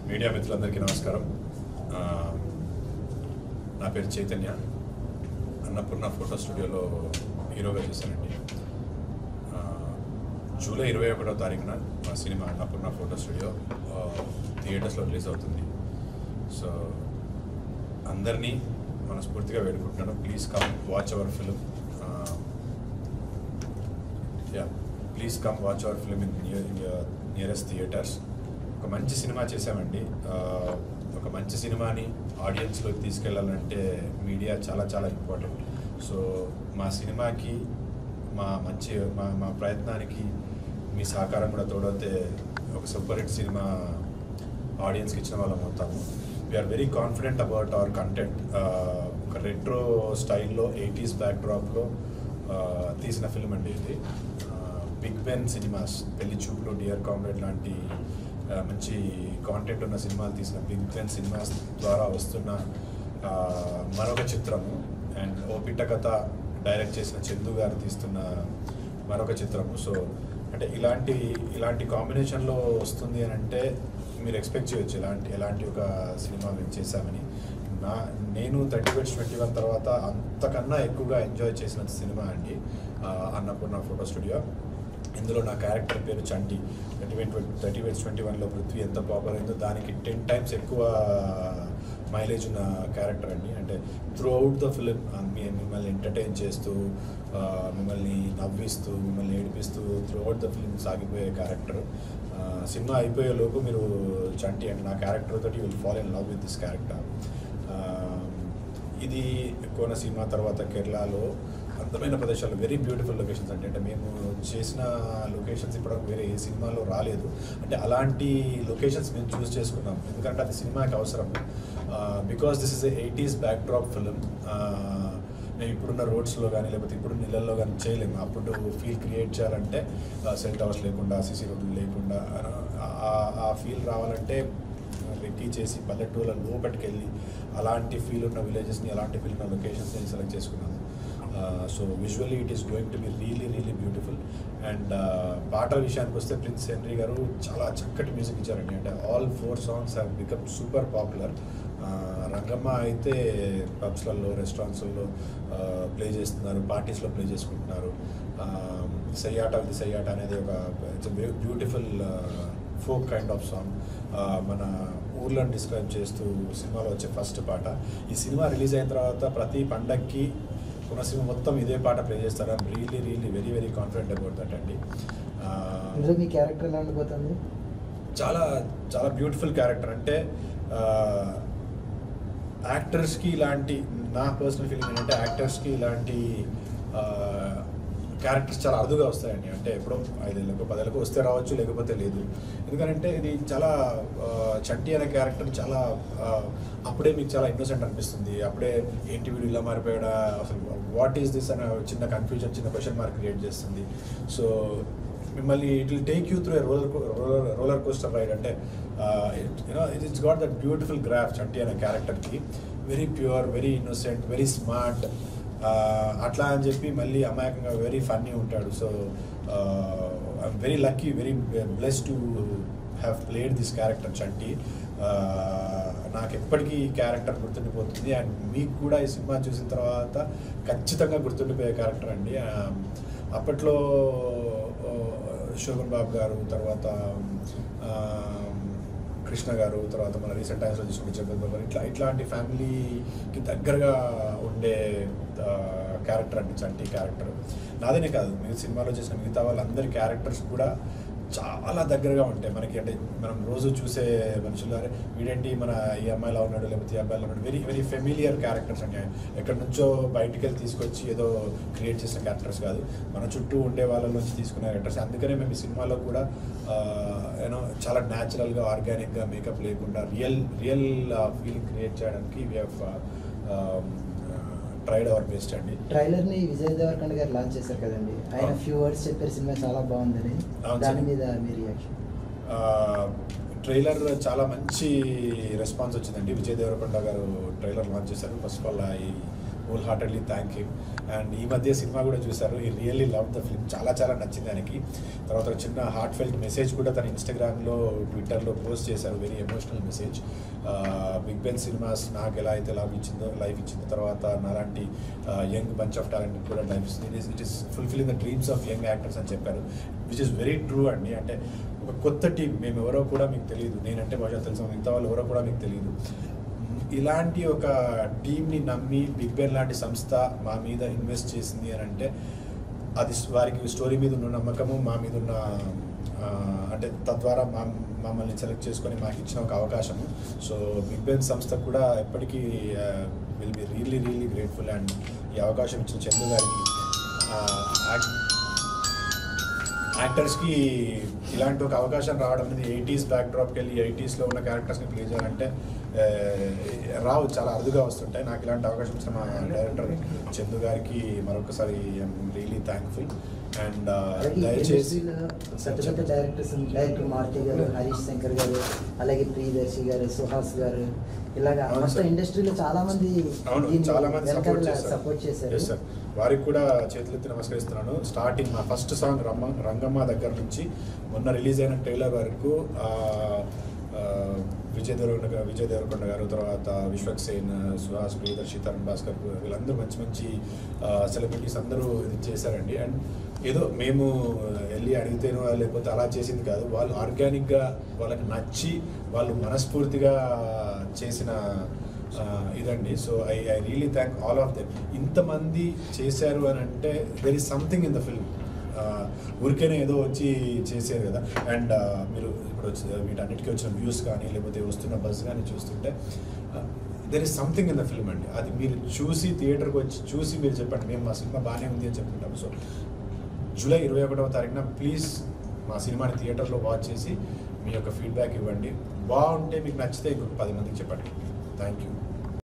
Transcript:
Media మిత్రులందరికీ నమస్కారం. నా పేరు చైతన్య. అన్నపూర్ణ ఫోటో స్టూడియోలో హీరోగా చేశానండి. జూలై 21వ తారీఖున మా సినిమా అన్నపూర్ణ ఫోటో స్టూడియో థియేటర్స్లో రిలీజ్ అవుతుంది. సో అందరినీ మనస్ఫూర్తిగా వేడుకుంటున్నాను. Please come watch our film. Please come watch our film in nearest theatres. ఒక మంచి సినిమా చేసామండి. ఒక మంచి సినిమాని ఆడియన్స్లోకి తీసుకెళ్ళాలంటే మీడియా చాలా చాలా ఇంపార్టెంట్. సో మా సినిమాకి మా ప్రయత్నానికి మీ సహకారం కూడా తోడైతే ఒక సూపర్ హిట్ సినిమా ఆడియన్స్కి ఇచ్చిన వాళ్ళం అవుతాము. We're very confident about our content. ఒక రెట్రో స్టైల్లో 80s బ్యాక్డ్రాప్లో తీసిన ఫిల్మ్ అండి ఇది. బిగ్ బెన్ సినిమాస్, పెళ్లి చూపులు, డియర్ కామ్రేడ్ లాంటి మంచి కాంటెంట్ ఉన్న సినిమాలు తీసిన బిగ్ బెన్ సినిమాస్ ద్వారా వస్తున్న మరొక చిత్రము. అండ్ ఓ పిట్ట కథ డైరెక్ట్ చేసిన చందు గారు తీస్తున్న మరొక చిత్రము. సో అంటే ఇలాంటి కాంబినేషన్లో వస్తుంది అని అంటే మీరు ఎక్స్పెక్ట్ చేయొచ్చు ఎలాంటి ఒక సినిమా మేము చేశామని. నేను 30/21 తర్వాత అంతకన్నా ఎక్కువగా ఎంజాయ్ చేసిన సినిమా అండి అన్నపూర్ణ ఫోటో స్టూడియో. ఇందులో నా క్యారెక్టర్ పేరు చంటి. 30/21లో పృథ్వీ ఎంత పాపులర్ అయిందో దానికి 10 times ఎక్కువ మైలేజ్ ఉన్న క్యారెక్టర్ అండి. అంటే త్రూ అవుట్ ద ఫిలిం మిమ్మల్ని ఎంటర్టైన్ చేస్తూ, మిమ్మల్ని నవ్విస్తూ, మిమ్మల్ని ఏడిపిస్తూ త్రూ అవుట్ ద ఫిలిం సాగిపోయే క్యారెక్టర్. సినిమా అయిపోయే లోపు మీరు చంటి అంటే నా క్యారెక్టర్ తోటి will fall in love with this character. ఇది కోనసీమ తర్వాత కేరళలో అందమైన ప్రదేశాలు, వెరీ బ్యూటిఫుల్ లొకేషన్స్ అంటే మేము చేసిన లొకేషన్స్ ఇప్పటివరకు వేరే ఏ సినిమాలో రాలేదు. అంటే అలాంటి లొకేషన్స్ మేము చూస్ చేసుకున్నాం ఎందుకంటే అది సినిమాకి అవసరం. Because this is 80s backdrop film. మేము ఇప్పుడున్న రోడ్స్లో కానీ లేకపోతే ఇప్పుడున్న ఇళ్లలో కానీ చేయలేము. అప్పుడు ఫీల్ క్రియేట్ చేయాలంటే సెల్ టవర్స్ లేకుండా, సిసి రోడ్లు లేకుండా ఆ ఫీల్ రావాలంటే రెక్కీ చేసి పల్లెటూళ్ళ లోపలికి వెళ్ళి అలాంటి ఫీల్ ఉన్న విలేజెస్ని, అలాంటి ఫీల్ ఉన్న లొకేషన్స్ని సెలెక్ట్ చేసుకున్నాము. So visually it is going to be really beautiful. And పాటల విషయానికి వస్తే ప్రిన్స్ హెన్రీ గారు చాలా చక్కటి మ్యూజిక్ ఇచ్చారండి. అంటే all 4 songs have become super popular. Rangamma అయితే పబ్స్లలో, రెస్టారెంట్స్లో ప్లే చేస్తున్నారు, పార్టీస్లో ప్లే చేసుకుంటున్నారు. సయ్యాట విత్ సయ్యాట అనేది ఒక it's beautiful folk kind of song. మన ఊర్లను డిస్క్రైబ్ చేస్తూ సినిమాలో వచ్చే ఫస్ట్ పాట. ఈ సినిమా రిలీజ్ అయిన తర్వాత ప్రతి పండక్కి కోనసీమ మొత్తం ఇదే పాట ప్లే చేస్తారు. I'm really very confident about that అండి. మీ క్యారెక్టర్ ఎలా ఉండిపోతుంది? చాలా చాలా బ్యూటిఫుల్ క్యారెక్టర్. అంటే యాక్టర్స్కి ఇలాంటి, నా పర్సనల్ ఫీలింగ్ ఏంటంటే యాక్టర్స్కి ఇలాంటి క్యారెక్టర్స్ చాలా అరుదుగా వస్తాయండి. అంటే ఎప్పుడో 5 ఏళ్ళకో 10 ఏళ్ళకో వస్తే రావచ్చు, లేకపోతే లేదు. ఎందుకంటే ఇది చాలా చంటి అనే క్యారెక్టర్ చాలా అప్పుడే మీకు చాలా ఇన్నోసెంట్ అనిపిస్తుంది. అప్పుడే ఏంటి వీడు ఇలా మారిపోయాడా, అసలు వాట్ ఈస్ దిస్ అనే చిన్న కన్ఫ్యూజన్, చిన్న క్వశ్చన్ మార్క్ క్రియేట్ చేస్తుంది. సో మిమ్మల్ని it will take you through a roller coaster ride. అంటే it's got that beautiful graph Chanti అనే క్యారెక్టర్కి. Very pure, very innocent, very smart. అట్లా అని చెప్పి మళ్ళీ అమాయకంగా వెరీ ఫన్నీ ఉంటాడు. So I'm very lucky, very blessed to have played this character Chanti. నాకు ఎప్పటికీ ఈ క్యారెక్టర్ గుర్తుండిపోతుంది. అండ్ మీకు కూడా ఈ సినిమా చూసిన తర్వాత ఖచ్చితంగా గుర్తుండిపోయే క్యారెక్టర్ అండి. అప్పట్లో శోభన్ బాబు గారు, తర్వాత కృష్ణ గారు, తర్వాత మన రీసెంట్ టైమ్స్లో చూసుకుంటే జగత్ బాబు, ఇట్లాంటి ఫ్యామిలీకి దగ్గరగా ఉండే క్యారెక్టర్ అండి చంటి క్యారెక్టర్. నాదేనే కాదు, మీరు సినిమాలో చేసిన మిగతా వాళ్ళందరి క్యారెక్టర్స్ కూడా చాలా దగ్గరగా ఉంటాయి మనకి. అంటే మనం రోజు చూసే మనుషులు, వీడేంటి మన ఈ అమ్మాయిలా ఉన్నాడు, లేకపోతే ఈ అబ్బాయిలో ఉన్నాడు, వెరీ ఫెమిలియర్ క్యారెక్టర్స్ అంటే ఎక్కడి నుంచో బయటికి వెళ్ళి తీసుకొచ్చి ఏదో క్రియేట్ చేసిన క్యారెక్టర్స్ కాదు, మన చుట్టూ ఉండే వాళ్ళ నుంచి తీసుకునే క్యారెక్టర్స్. అందుకనే మేము ఈ సినిమాలో కూడా చాలా న్యాచురల్గా, ఆర్గానిక్గా, మేకప్ లేకుండా రియల్ ఫీలింగ్ క్రియేట్ చేయడానికి we have tried our best అండి. ట్రైలర్ని విజయ్ దేవరకొండ గారు లాంచ్ చేశారు కదండి, ఆయన ఫ్యూ వర్డ్స్ చెప్పారు సినిమా చాలా బాగుందని. దాని మీద మీ రియాక్షన్? ట్రైలర్ చాలా మంచి రెస్పాన్స్ వచ్చిందండి. విజయ్ దేవరకొండ గారు ట్రైలర్ లాంచ్ చేశారు. First of all I wholeheartedly thank him. And ఈ మధ్య సినిమా కూడా చూశారు, ఈ రియల్లీ లవ్ ద ఫిల్మ్, చాలా చాలా నచ్చింది ఆయనకి. తర్వాత ఒక చిన్న హార్ట్ ఫెల్ట్ మెసేజ్ కూడా తన ఇన్స్టాగ్రామ్లో ట్విట్టర్లో పోస్ట్ చేశారు, very emotional message. Big Ben cinemas నాకు ఎలా అయితే లైఫ్ ఇచ్చిందో, తర్వాత నాలాంటి యంగ్ బంచ్ ఆఫ్ టాలెంట్ కూడా లైఫ్ ఇస్తుంది. It is fulfilling the dreams of young actors అని చెప్పారు, విచ్ ఇస్ వెరీ ట్రూ అండి. అంటే ఒక కొత్త టీం, మేము ఎవరో కూడా మీకు తెలియదు, నేనంటే బహుశా తెలుసు, మిగతా వాళ్ళు ఎవరో కూడా మీకు తెలియదు. ఇలాంటి ఒక టీంని నమ్మి బిగ్ బెన్ లాంటి సంస్థ మా మీద ఇన్వెస్ట్ చేసింది అని అంటే అది వారికి స్టోరీ మీద ఉన్న నమ్మకము, మా మీద ఉన్న అంటే తద్వారా మమ్మల్ని సెలెక్ట్ చేసుకొని మాకు ఇచ్చిన ఒక అవకాశము. సో బిగ్ బెన్ సంస్థ కూడా ఎప్పటికీ will be really really grateful. And ఈ అవకాశం ఇచ్చిన చందు గారికి, యాక్టర్స్కి ఇలాంటి ఒక అవకాశం రావడం అనేది 80s బ్యాక్డ్రాప్కి వెళ్ళి 80sలో ఉన్న క్యారెక్టర్స్ని ప్లే చేయాలంటే రావు, చాలా అరుదుగా వస్తుంటాయి. నాకు ఇలాంటి అవకాశం ఇచ్చిన మా డైరెక్టర్ చందు గారికి మరొకసారి ఐఎమ్ రియలీ థ్యాంక్ఫుల్. అండ్ దయచేసి డైరెక్టర్ మారుతి గారు, హరీష్ శంకర్ గారు, అలాగే ప్రియదర్శి గారు, సుహాస్ గారు, ఇలాగా మొత్తం ఇండస్ట్రీలో చాలా మంది సపోర్ట్ చేశారు. సార్ వారికి కూడా చేతులెత్తి నమస్కరిస్తున్నాను. స్టార్టింగ్ మా ఫస్ట్ సాంగ్ రంగమ్మ దగ్గర నుంచి మొన్న రిలీజ్ అయిన ట్రైలర్ వరకు విజయ్ దేవరకొండ గారు, తర్వాత విశ్వక్ సేన్, సుహాస్, ప్రియదర్శి, తరుణ్ భాస్కర్, వీళ్ళందరూ మంచి మంచి సెలబ్రిటీస్ అందరూ ఇది చేశారండి. అండ్ ఏదో మేము వెళ్ళి అడిగితేనో లేకపోతే అలా చేసింది కాదు, వాళ్ళు ఆర్గానిక్గా వాళ్ళకి నచ్చి వాళ్ళు మనస్ఫూర్తిగా చేసిన ఇదండి. So I really thank all of them. ఇంతమంది చేశారు అని అంటే there is something in the film. ఊరికేనే ఏదో వచ్చి చేసేది కదా. అండ్ మీరు ఇప్పుడు వీటన్నిటికీ వచ్చిన వ్యూస్ కానీ లేకపోతే వస్తున్న బజ్ కానీ చూస్తుంటే there is something in the film అండి. అది మీరు చూసి థియేటర్కి వచ్చి చూసి మీరు చెప్పండి, మేము మా సినిమా బాగానే ఉంది అని చెప్పుకుంటాం. సో జూలై 21వ తారీఖున ప్లీజ్ మా సినిమాని థియేటర్లో వాచ్ చేసి మీ యొక్క ఫీడ్బ్యాక్ ఇవ్వండి. బాగుంటే మీకు నచ్చితే ఇంకొక 10 మందికి చెప్పండి. Thank you.